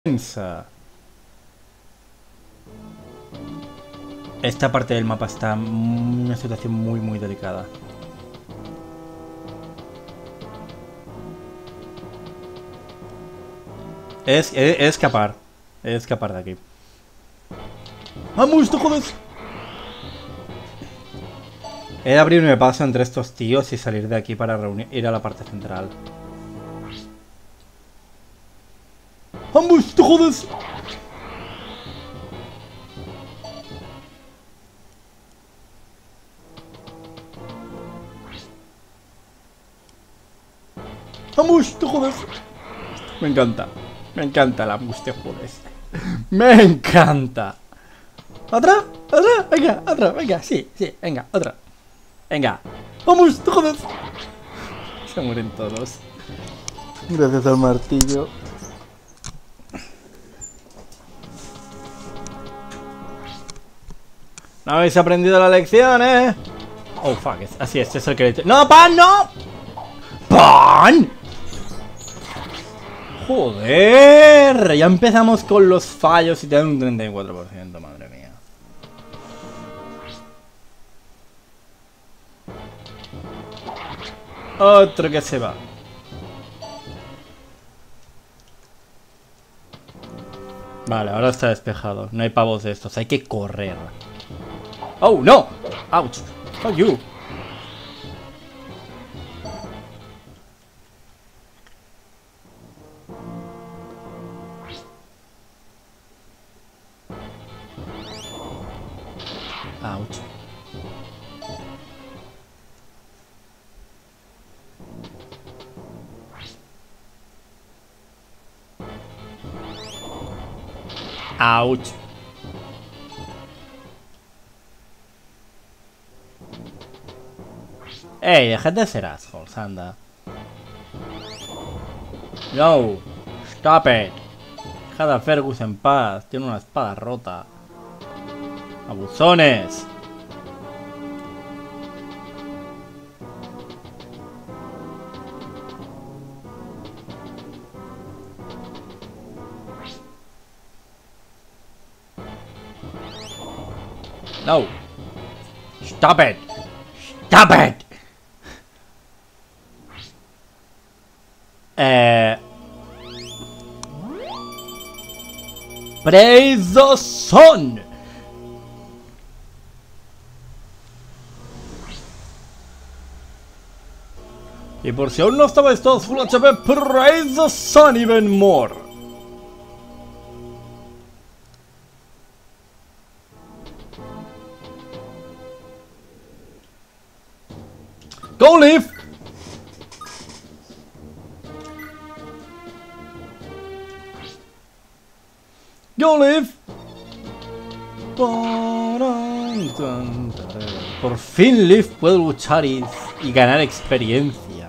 Esta parte del mapa está en una situación muy delicada. Es escapar. Es escapar de aquí. ¡Vamos, no jodas! He de abrirme paso entre estos tíos y salir de aquí para ir a la parte central. ¡Vamos, no jodas! ¡Vamos, no jodas! Me encanta la ¡vamos, te jodes! ¡Me encanta! ¿Otra? ¿Otra? Venga, otra, venga, sí, venga, otra. Venga, ¡vamos, no jodas! Se mueren todos. Gracias al martillo. No habéis aprendido la lección, ¿eh? Oh, fuck, así es, es el que... ¡No, pan, no! ¡Pan! ¡Joder! Ya empezamos con los fallos y te dan un 34%, madre mía. Otro que se va. Vale, ahora está despejado. No hay pavos de estos, hay que correr. ¡Oh, no! ¡Ouch! ¡Fuck you! ¡Ouch! ¡Ouch! ¡Ey! Dejad de ser assholes, anda. No. Stop it. Dejad a Fergus en paz. Tiene una espada rota. Abusones. No. Stop it. Stop it. Praise the sun. Y por si aún no estabais todos full HP, praise the sun even more. Go Leaf. Go Leaf. Por fin Leaf puede luchar y ganar experiencia.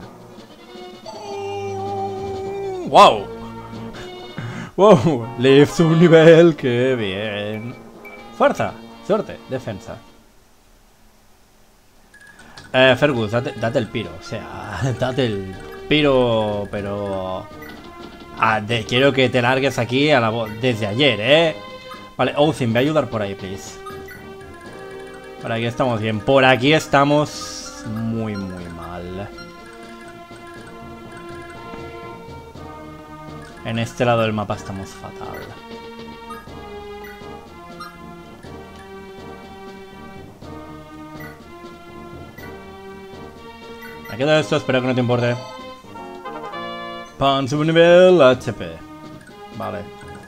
¡Wow! ¡Wow! Leaf sube un nivel, ¡qué bien! Fuerza, suerte, defensa. Fergus, date el piro, o sea, date el piro, pero... quiero que te largues aquí a desde ayer, ¿eh? Vale, Othin, ve a ayudar por ahí, please. Por aquí estamos bien, por aquí estamos muy mal. En este lado del mapa estamos fatal. Me quedo esto, espero que no te importe. Pan subnivel HP. Vale.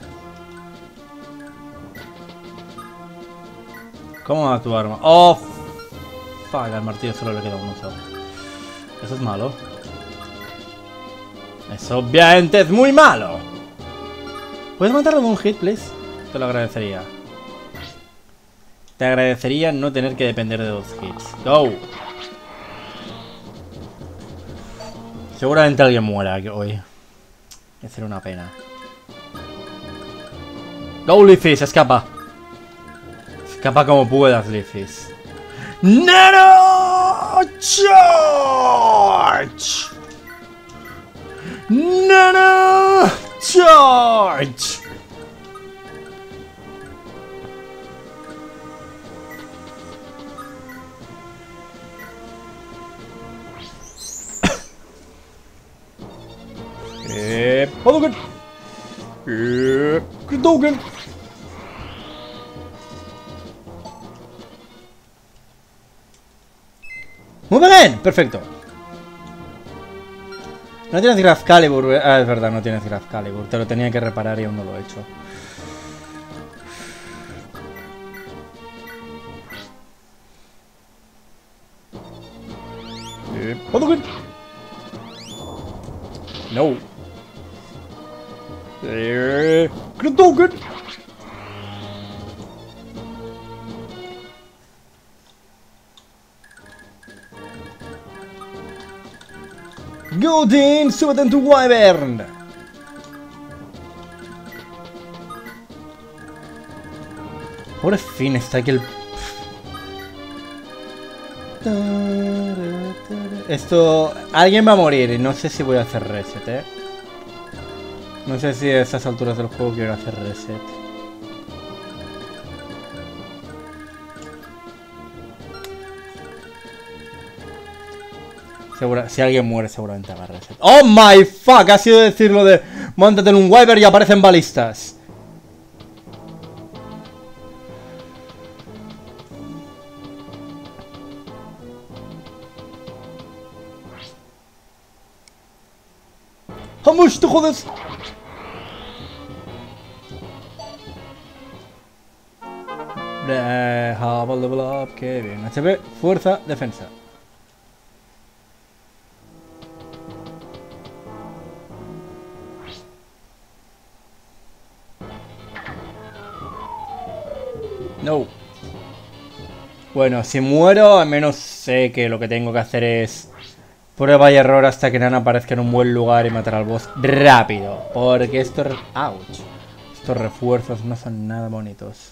¿Cómo va tu arma? ¡Oh! Fuck, al martillo solo le queda un uso. Eso es malo. Eso obviamente es muy malo. ¿Puedes matarlo con un hit, please? Te lo agradecería. Te agradecería no tener que depender de 2 hits. ¡Go! Seguramente alguien muera hoy. Va a ser una pena. ¡Go, Leafys! ¡Escapa! Escapa como puedas, Leafys. ¡Nano! ¡Charge! ¡Nano! ¡Charge! Hadouken! Hadouken! ¡Muy bien! Perfecto. No tienes Graf Calibur. Ah, es verdad, no tienes Graf Calibur. Te lo tenía que reparar y aún no lo he hecho. Hadouken! No. Hadouken! Godin, súbete en tu Wyvern. Pobre Finn, está aquí el... Esto... Alguien va a morir y no sé si voy a hacer reset, ¿eh? No sé si a estas alturas del juego quiero hacer reset. Si alguien muere seguramente haga reset. ¡Oh my fuck! Ha sido decirlo de... Móntate en un Wyvern y aparecen balistas. ¡Vamos, te jodes! Have a level up, qué bien. HP, fuerza, defensa. No. Bueno, si muero, al menos sé que lo que tengo que hacer es prueba y error hasta que Nana aparezca en un buen lugar y matar al boss rápido. Porque estos... ¡Ouch! Estos refuerzos no son nada bonitos.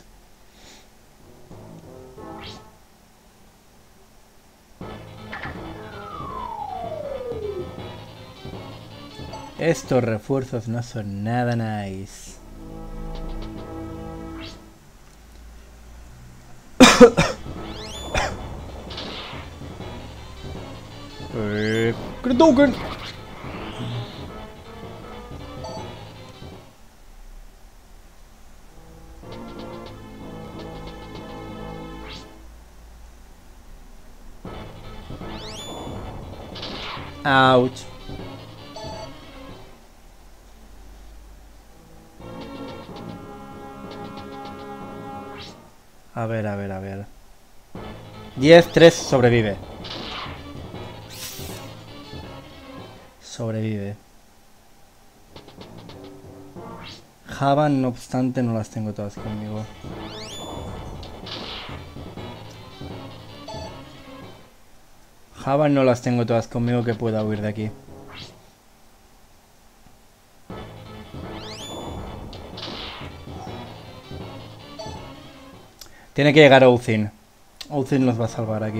Estos refuerzos no son nada nice. Hadouken! Ouch. A ver, a ver, a ver. 10-3 sobrevive. Sobrevive. Java, no obstante, no las tengo todas conmigo. Java no las tengo todas conmigo que pueda huir de aquí. Tiene que llegar Outhin. Outhin nos va a salvar aquí.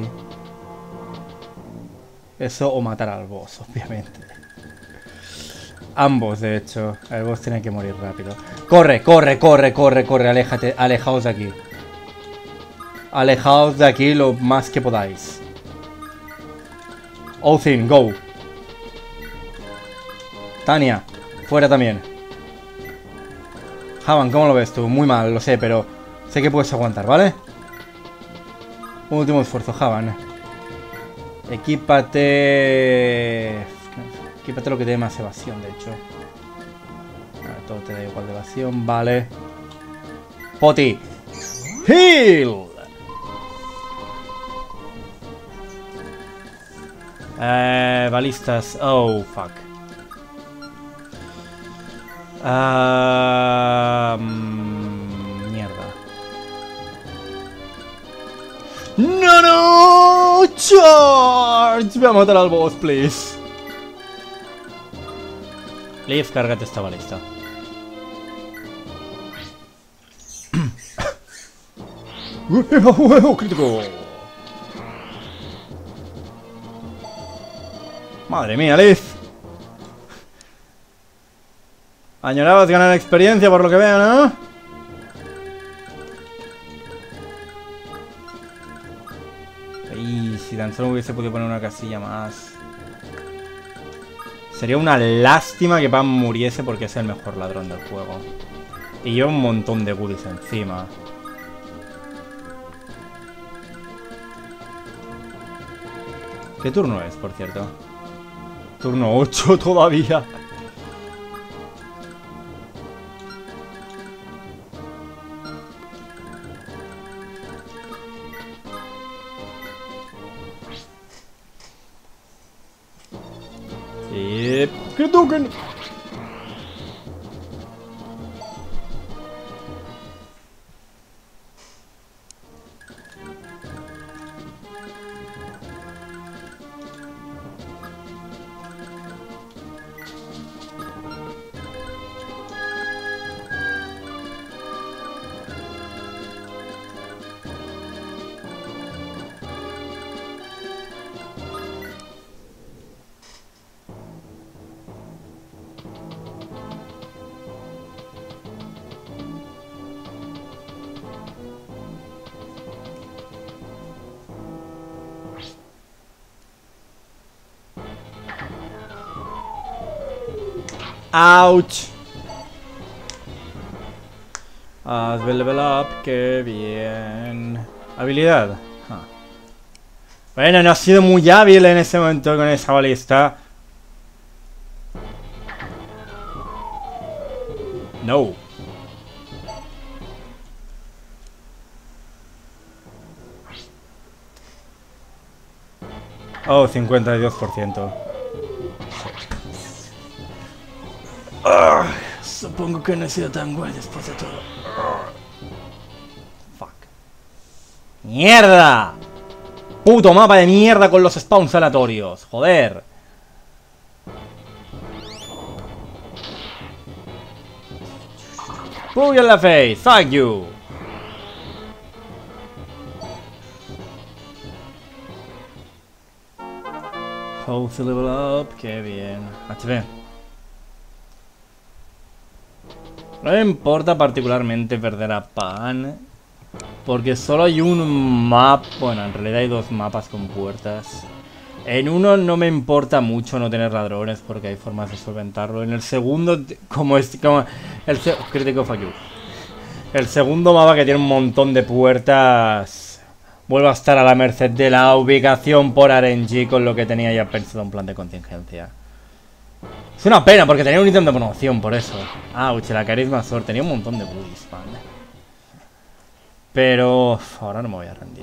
Eso o matar al boss, obviamente. Ambos, de hecho. El boss tiene que morir rápido. ¡Corre, corre, corre, corre, corre! Aléjate, alejaos de aquí. Alejaos de aquí lo más que podáis. Outhin, go. Tania, fuera también. Havan, ¿cómo lo ves tú? Muy mal, lo sé, pero sé que puedes aguantar, ¿vale? Un último esfuerzo, Havan. Equípate... Equípate lo que te dé más evasión, de hecho. Todo te da igual de evasión, vale. Poti. Heal. Balistas. Oh, fuck. Mierda. ¡No, no! ¡Charge! Voy a matar al boss, please. Leaf, cárgate esta balista. ¡Huevo crítico! Madre mía, Leaf. Añorabas ganar experiencia por lo que veo, ¿no? Y si tan solo hubiese podido poner una casilla más. Sería una lástima que Pam muriese porque es el mejor ladrón del juego. Y lleva un montón de goodies encima. ¿Qué turno es, por cierto? Turno 8 todavía. ¡Que toquen! ¡Auch! Haz level up, qué bien. Habilidad. Ah. Bueno, no ha sido muy hábil en ese momento con esa balista. No. Oh, 52%. Supongo que no he sido tan guay después de todo. Fuck. ¡Mierda! Puto mapa de mierda con los spawns aleatorios. Joder. Boogie en la face. Thank you. House level up. Qué bien. HP. No me importa particularmente perder a Pan, porque solo hay un mapa. Bueno, en realidad hay dos mapas con puertas. En uno no me importa mucho no tener ladrones porque hay formas de solventarlo. En el segundo, como el crítico fuck you. El segundo mapa, que tiene un montón de puertas, vuelvo a estar a la merced de la ubicación por RNG, con lo que tenía ya pensado un plan de contingencia. Es una pena porque tenía un ítem de promoción por eso. Ouch, la carisma sword. Tenía un montón de goodies, man. Pero ahora no me voy a rendir.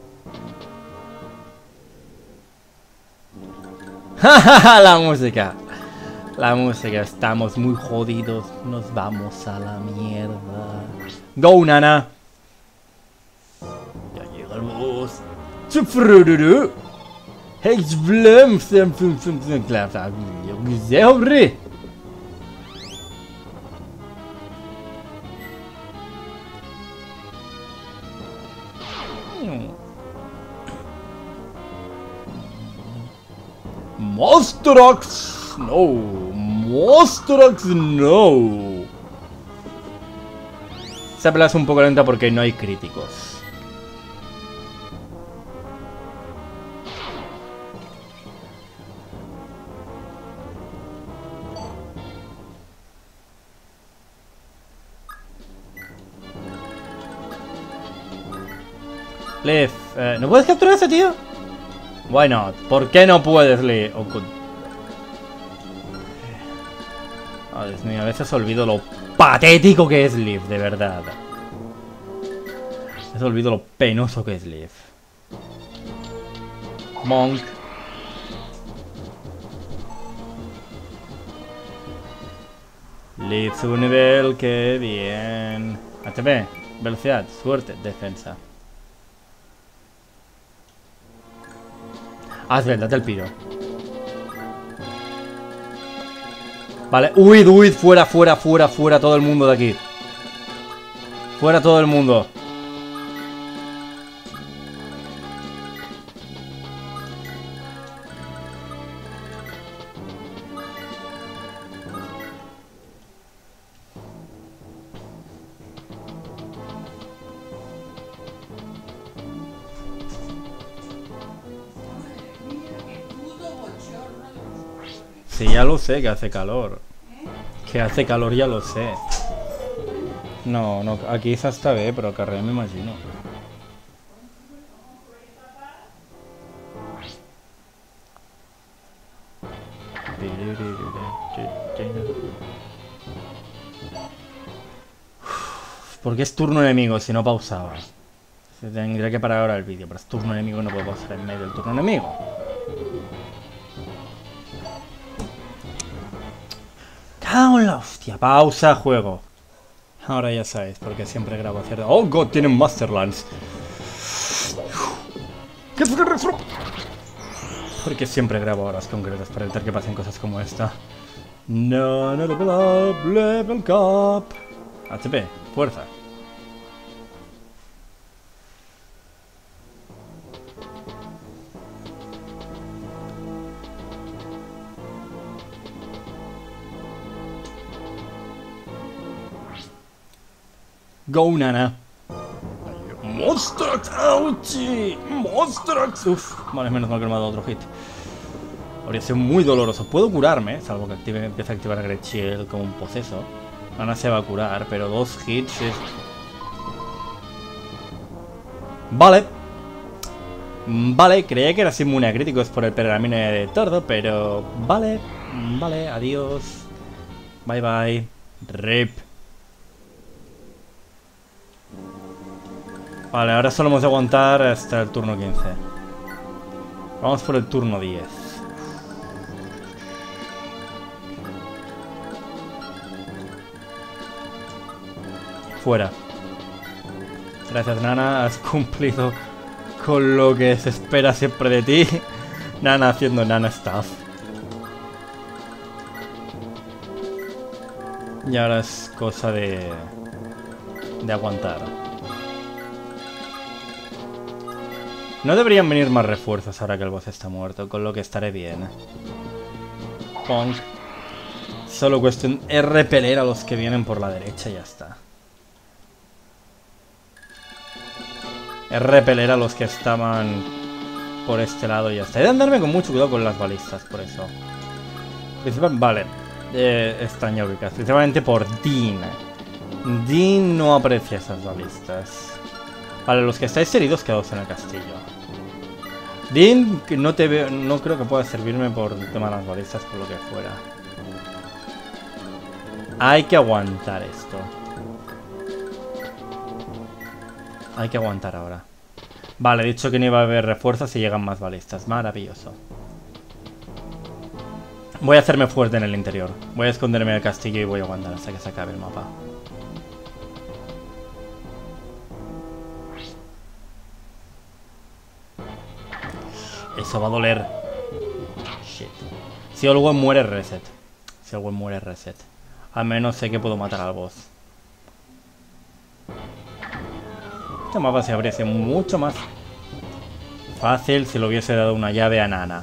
La música. La música. Estamos muy jodidos. Nos vamos a la mierda. Go, nana. Ya llega el boss. Hey, blum, hombre. Monsterax, no. Monsterax, no. Esa pelea es un poco lenta porque no hay críticos. Leaf, ¿no puedes capturar a ese tío? Why not? ¿Por qué no puedes, Leaf? Oh, Dios mío, a veces olvido lo patético que es Leaf, de verdad. A veces olvido lo penoso que es Leaf. Monk. Leaf sube nivel, qué bien. HP, velocidad, suerte, defensa. Hazle, date el piro. Vale, huid, fuera, todo el mundo de aquí. Fuera todo el mundo. Sí, ya lo sé que hace calor. Que hace calor ya lo sé. No, no, aquí està bé, però al carrer m'imagino. ¿Por qué es turno enemigo si no pausaba? Tendría que parar ahora el vídeo, pero es turno enemigo y no puedo pausar en medio del turno enemigo. ¡Cago en la hostia! Pausa, juego. Ahora ya sabéis, porque siempre grabo cierto. ¡Oh, God! Tienen Masterlands. Porque siempre grabo horas concretas para evitar que pasen cosas como esta. No, no, level up, level up. HP, fuerza. Go, Nana. Monster Ouchie. Monster. Uf, vale, menos mal que me ha dado otro hit. Habría sido muy doloroso. Puedo curarme, salvo que empiece a activar a Great Shield como un poseso. Nana se va a curar, pero 2 hits es... Vale. Vale, creía que eras inmune a críticos por el pergamino de tordo, pero... Vale, vale, adiós. Bye bye. RIP. Vale, ahora solo hemos de aguantar hasta el turno 15. Vamos por el turno 10. Fuera. Gracias, Nana. Has cumplido con lo que se espera siempre de ti. Nana haciendo Nana stuff. Y ahora es cosa de aguantar. No deberían venir más refuerzos ahora que el boss está muerto, con lo que estaré bien. Pong. Solo cuestión es repeler a los que vienen por la derecha y ya está. Es repeler a los que estaban por este lado y ya está. He de andarme con mucho cuidado con las balistas, por eso. Vale. Extraña ubicas. Principalmente por Dean. Dean no aprecia esas balistas. Vale, los que estáis heridos, quedaos en el castillo. Dean, que no te veo, no creo que pueda servirme por el tema de las balistas, por lo que fuera. Hay que aguantar esto. Hay que aguantar ahora. Vale, he dicho que no iba a haber refuerzos si llegan más balistas. Maravilloso. Voy a hacerme fuerte en el interior. Voy a esconderme en el castillo y voy a aguantar hasta que se acabe el mapa. Eso va a doler. Shit. Si Olwen muere, reset. Si Olwen muere, reset. Al menos sé que puedo matar al boss. Este mapa se habría sido mucho más fácil si le hubiese dado una llave a Nana.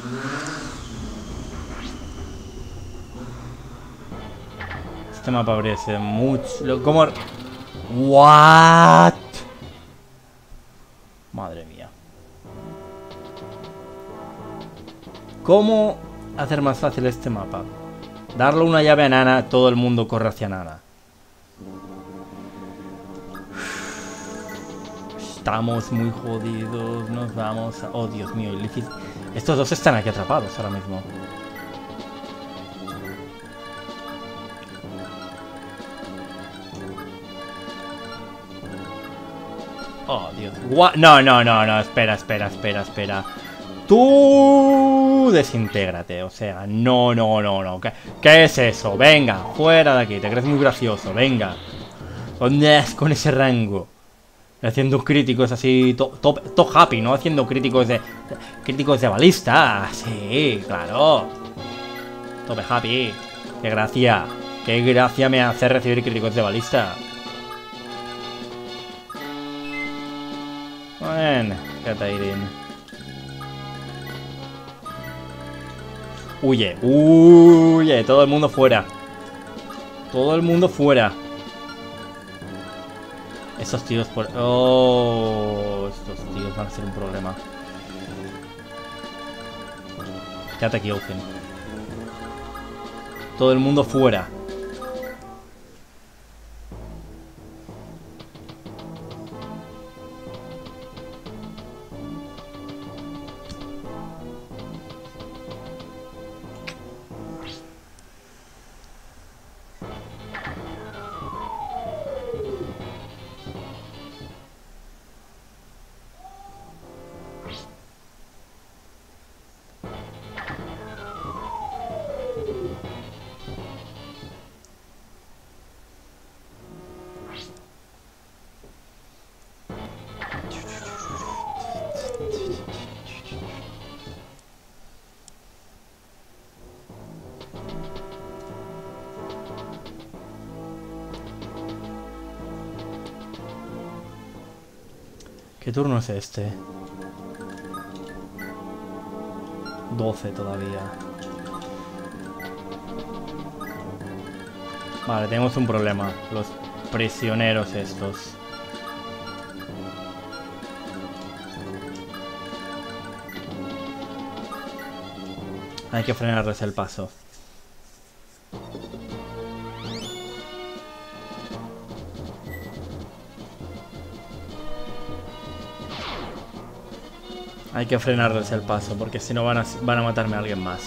Este mapa habría sido mucho... ¿Cómo? ¿What? Madre mía. ¿Cómo hacer más fácil este mapa? Darle una llave a Nana, todo el mundo corre hacia Nana. Estamos muy jodidos, nos vamos a... Oh, Dios mío, estos dos están aquí atrapados ahora mismo. Oh, Dios. No, no, no, no, espera, espera, espera, espera. Tú desintégrate, o sea, no, no, no, no. ¿Qué es eso? Venga, fuera de aquí, te crees muy gracioso, venga. ¿Dónde es con ese rango? Haciendo críticos así, top happy, ¿no? Haciendo críticos de balista. Sí, claro. Top happy. Qué gracia me hace recibir críticos de balista. Bueno, Katairin. Huye, huye, todo el mundo fuera. Todo el mundo fuera. Esos tíos por... Oh, estos tíos van a ser un problema. Quédate aquí, Open. Todo el mundo fuera. ¿Qué turno es este? 12 todavía. Vale, tenemos un problema. Los prisioneros estos. Hay que frenarles el paso. Hay que frenarles el paso, porque si no van a matarme a alguien más.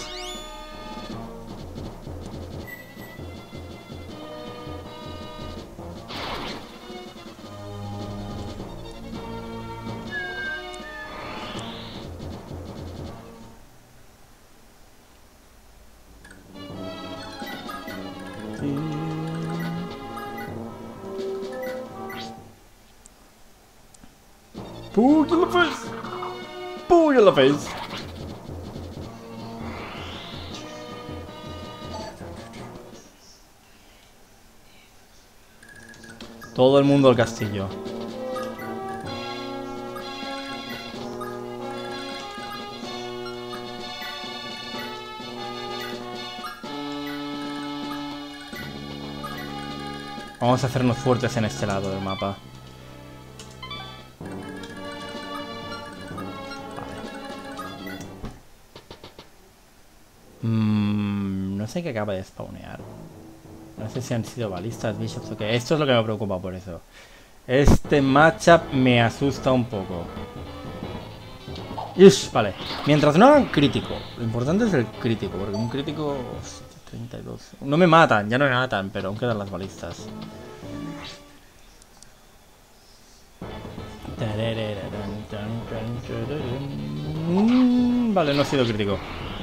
Pug in the face! Pug in the face! Todo el mundo al castillo. Vamos a hacernos fuertes en este lado del mapa. No sé qué acaba de spawnear. No sé si han sido balistas, bishops o qué. Esto es lo que me preocupa por eso. Este matchup me asusta un poco. Ish, vale. Mientras no hagan crítico. Lo importante es el crítico, porque un crítico... Hostia, 32. No me matan, ya no me matan, pero aún quedan las balistas. Vale, no ha sido crítico.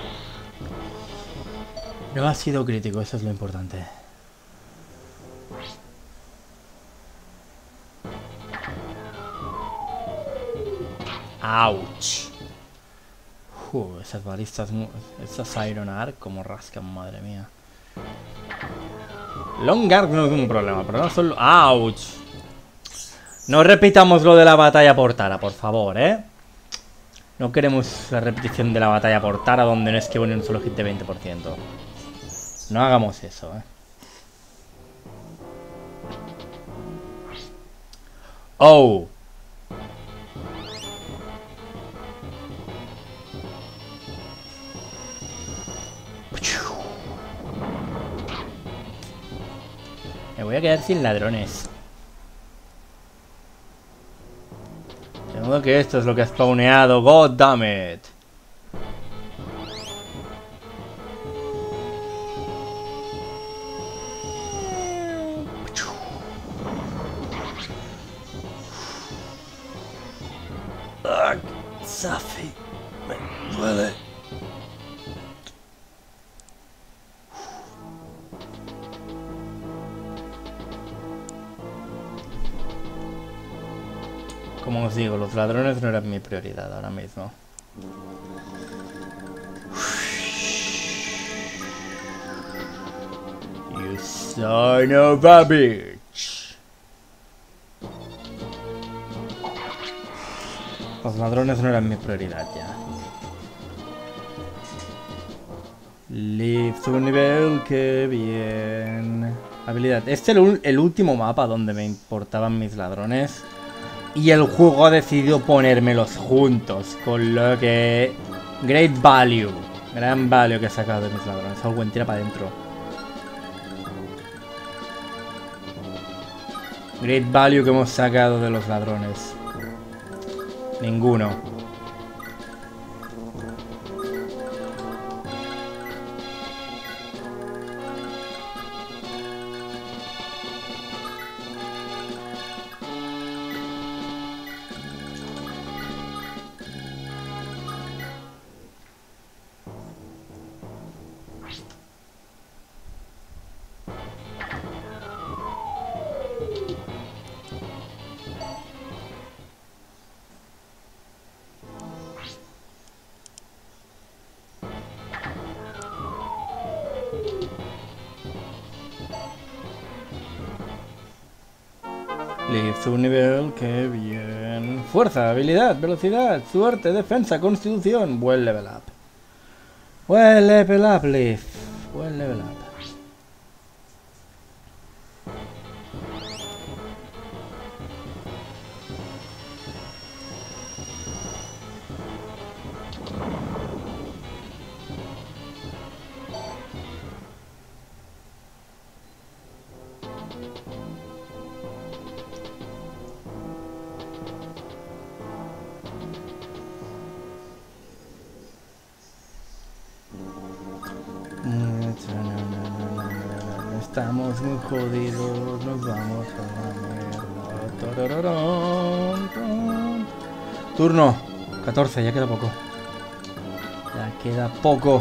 No ha sido crítico, eso es lo importante. ¡Auch! Esas balistas, esas Iron Arc como rascan, madre mía. Long Arc no es un problema, pero no solo... ¡Auch! No repitamos lo de la batalla por Tara, por favor, ¿eh? No queremos la repetición de la batalla por Tara donde no esquivo ni un solo hit de 20%. No hagamos eso, ¿eh? ¡Oh! Me voy a quedar sin ladrones. De modo que esto es lo que ha spawneado. God damn it. Safi, me duele. Como os digo, los ladrones no eran mi prioridad ahora mismo. You son of a bitch. Los ladrones no eran mi prioridad ya. Lift un nivel, qué bien. Habilidad. Este es el último mapa donde me importaban mis ladrones. Y el juego ha decidido ponérmelos juntos. Con lo que... Great value. Gran value que he sacado de mis ladrones. Algo tira para adentro. Great value que hemos sacado de los ladrones. Ninguno. Liz, un nivel, que bien. Fuerza, habilidad, velocidad, suerte, defensa, constitución. Buen level up. Buen level up, Liz. Buen level up. Estamos muy jodidos, nos vamos a la mierda. Turno 14, ya queda poco. Ya queda poco.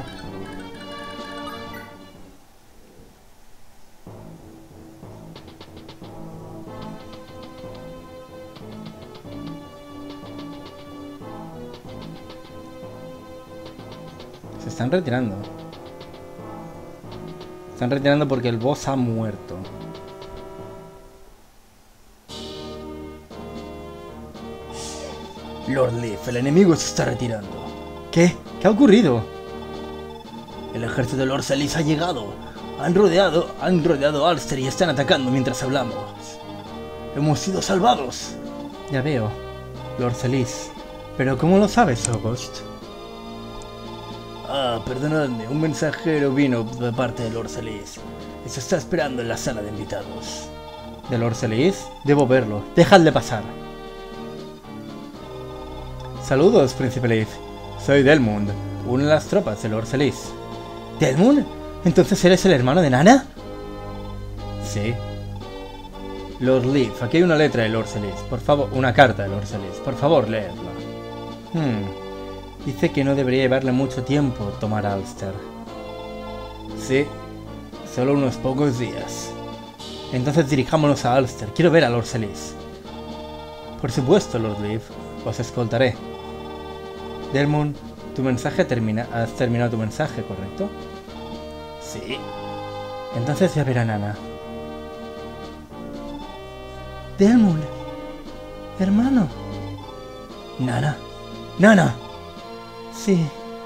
Se están retirando. Están retirando porque el boss ha muerto. Lord Leaf, el enemigo se está retirando. ¿Qué? ¿Qué ha ocurrido? El ejército de Lord Celis ha llegado. Han rodeado a Ulster y están atacando mientras hablamos. Hemos sido salvados. Ya veo, Lord Celis. ¿Pero cómo lo sabes, August? Ah, perdonadme, un mensajero vino de parte de Lord Celis. Y se está esperando en la sala de invitados. ¿De Lord Celis? Debo verlo. Dejadle pasar. Saludos, Príncipe Leaf. Soy Delmund, una de las tropas de Lord Celis. ¿Delmund? ¿Entonces eres el hermano de Nana? Sí. Lord Leaf, aquí hay una letra de Lord Celis. Por favor, una carta de Lord Celis. Por favor, leedla. Dice que no debería llevarle mucho tiempo tomar Ulster. Sí, solo unos pocos días. Entonces dirijámonos a Ulster. Quiero ver a Lord Celis. Por supuesto, Lord Leaf. Os escoltaré. Delmund, tu mensaje has terminado tu mensaje, ¿correcto? Sí. Entonces ya verá a Nana. Delmund. Hermano. Nana. ¡Nana! Sí.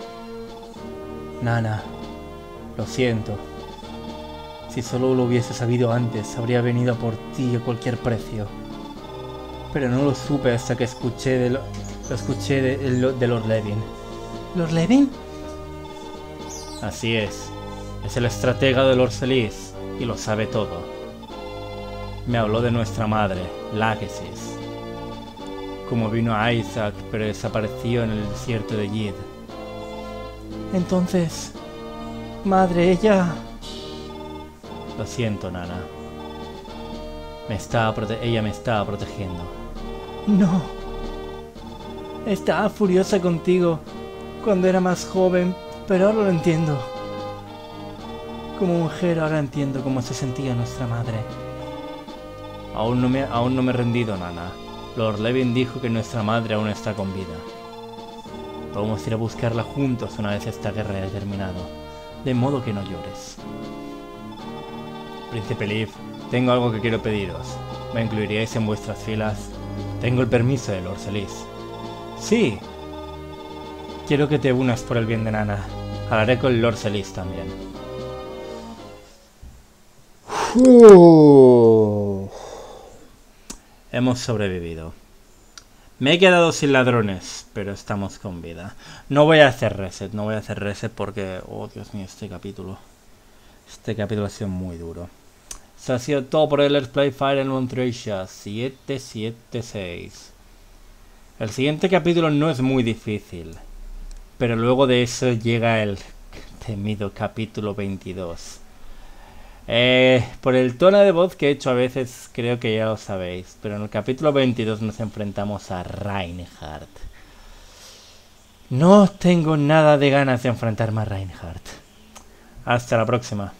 Nana. Lo siento. Si solo lo hubiese sabido antes, habría venido a por ti a cualquier precio. Pero no lo supe hasta que escuché de Lord Levin. ¿Lord Levin? Así es. Es el estratega de Lord Celis y lo sabe todo. Me habló de nuestra madre, Lachesis. Como vino a Isaac, pero desapareció en el desierto de Yid. Entonces... Madre, ella... Lo siento, Nana. Ella me estaba protegiendo. No. Estaba furiosa contigo cuando era más joven, pero ahora lo entiendo. Como mujer ahora entiendo cómo se sentía nuestra madre. Aún no me he rendido, Nana. Lord Levin dijo que nuestra madre aún está con vida. Podemos ir a buscarla juntos una vez esta guerra haya terminado. De modo que no llores. Príncipe Leaf, tengo algo que quiero pediros. ¿Me incluiríais en vuestras filas? Tengo el permiso de Lord Celis. Sí. Quiero que te unas por el bien de Nana. Hablaré con Lord Celis también. Hemos sobrevivido. Me he quedado sin ladrones, pero estamos con vida. No voy a hacer reset porque... Oh, Dios mío, este capítulo. Este capítulo ha sido muy duro. Se ha sido todo por el Let's Play Fire Emblem Thrasher 776. El siguiente capítulo no es muy difícil, pero luego de eso llega el temido capítulo 22. Por el tono de voz que he hecho a veces creo que ya lo sabéis, pero en el capítulo 22 nos enfrentamos a Reinhardt. No tengo nada de ganas de enfrentarme a Reinhardt. Hasta la próxima.